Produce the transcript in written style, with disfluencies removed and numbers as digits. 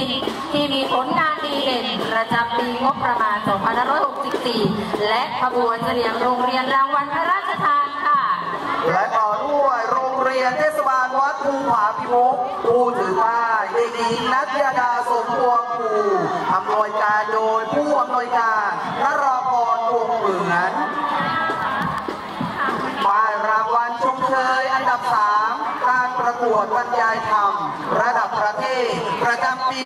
ที่มีผลงานดีเด่นประจำปีงบประมาณ 2564 และขบวนเฉลียงโรงเรียนรางวัลพระราชทานค่ะและต่อด้วยโรงเรียนเทศบาลวัดภูผาพิมุขผู้ถือป้ายเด็กหญิงนัทยดาสมพวงภูอำนวยการโดยผู้อำนวยการนราพรวงเหมือนป้ายรางวัลชมเชยอันดับ 3 การประกวดบรรยายธรรมระดับประเทศประจำปี